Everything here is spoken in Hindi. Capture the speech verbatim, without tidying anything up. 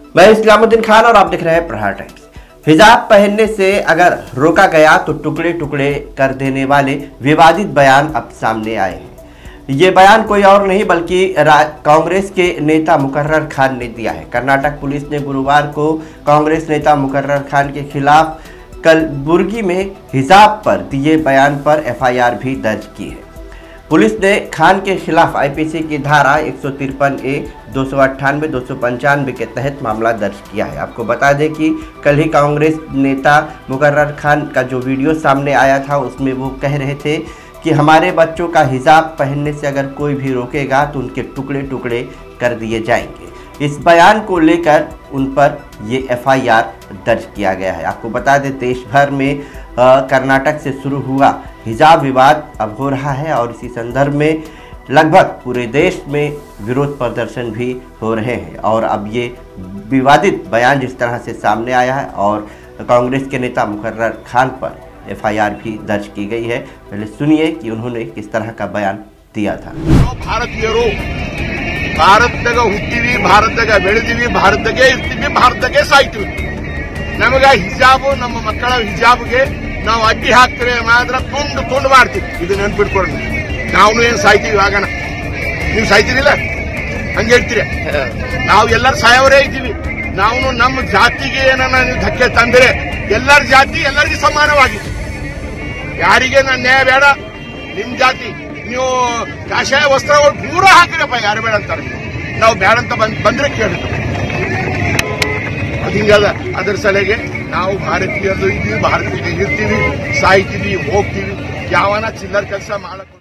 मैं इस्लामुद्दीन खान और आप देख रहे हैं प्रहार टाइम्स। हिजाब पहनने से अगर रोका गया तो टुकड़े टुकड़े कर देने वाले विवादित बयान अब सामने आए हैं। ये बयान कोई और नहीं बल्कि कांग्रेस के नेता मुकर्रर खान ने दिया है। कर्नाटक पुलिस ने गुरुवार को कांग्रेस नेता मुकर्रर खान के खिलाफ कलबुर्गी में हिजाब पर दिए बयान पर एफ आई आर भी दर्ज की है। पुलिस ने खान के खिलाफ आई पी सी की धारा एक सौ तिरपन ए, दो सौ अट्ठानवे, दो सौ पंचानवे के तहत मामला दर्ज किया है। आपको बता दें कि कल ही कांग्रेस नेता मुकर्रर खान का जो वीडियो सामने आया था उसमें वो कह रहे थे कि हमारे बच्चों का हिजाब पहनने से अगर कोई भी रोकेगा तो उनके टुकड़े टुकड़े कर दिए जाएंगे। इस बयान को लेकर उन पर ये एफ आई आर दर्ज किया गया है। आपको बता दें देश भर में कर्नाटक से शुरू हुआ हिजाब विवाद अब हो रहा है और इसी संदर्भ में लगभग पूरे देश में विरोध प्रदर्शन भी हो रहे हैं और अब ये विवादित बयान जिस तरह से सामने आया है और कांग्रेस के नेता मुकर्रर खान पर एफ आई आर भी दर्ज की गई है। पहले सुनिए कि उन्होंने किस तरह का बयान दिया था। भारतीयರು ಭಾರತದಾಗ ಹುಟ್ಟಿವಿ, ಭಾರತದಾಗ ಬೆಳೆದಿವಿ, ಭಾರತಕ್ಕೆ ಇರ್ತೀವಿ, ಭಾರತಕ್ಕೆ ಸಾಯ್ತೀವಿ. ನಮಗೆ ಹಿಜಾಬ್ ನಮ್ಮ ಮಕ್ಕಳ ಹಿಜಾಬ್ಗೆ ನಾವು ಅಡ್ಡಿ ಹಾಕ್ತಾರೆ ಮಾತ್ರ ತುಂಡು ತುಂಡು ಮಾಡ್ತೀವಿ. ಇದು ನೆನ್ಪಿಟ್ಕೊಂಡು ನಾವು ಏನ್ ಸಾಯ್ತೀವಿ ಆಗೋಣ, ನೀವು ಸಾಯ್ತೀರಿಲ್ಲ ಹಂಗೆ ಹೇಳ್ತೀರಿ. ನಾವು ಎಲ್ಲರೂ ಸಾಯವರೇ ಇದ್ದೀವಿ. ನಾವು ನಮ್ಮ ಜಾತಿಗೆ ಏನನ್ನ ನೀವು ಧಕ್ಕೆ ತಂದರೆ ಎಲ್ಲರ ಜಾತಿ ಎಲ್ಲರಿಗೂ ಸಮಾನವಾಗಿದೆ. ಯಾರಿಗೆ ನಾನು ನ್ಯಾಯ ಬೇಡ, ನಿಮ್ ಜಾತಿ ನೀವು ಕಾಷಾಯ ವಸ್ತ್ರಗಳು ಪೂರ ಹಾಕಿರಪ್ಪ, ಯಾರು ಬೇಡ ಅಂತಾರೆ. ನಾವು ಬೇಡ ಅಂತ ಬಂದ್ರೆ ಕೇಳಿದ್ರು ಅದು ಹಿಂಗದ. ಅದರ ಸಲಹೆಗೆ ನಾವು ಭಾರತೀಯರು ಇದ್ದೀವಿ, ಭಾರತೀಯ ಇರ್ತೀವಿ, ಸಾಯ್ತೀವಿ, ಹೋಗ್ತೀವಿ. ಯಾವನ ಚಿಲ್ಲರ್ ಕೆಲಸ ಮಾಡಕ್ಕೆ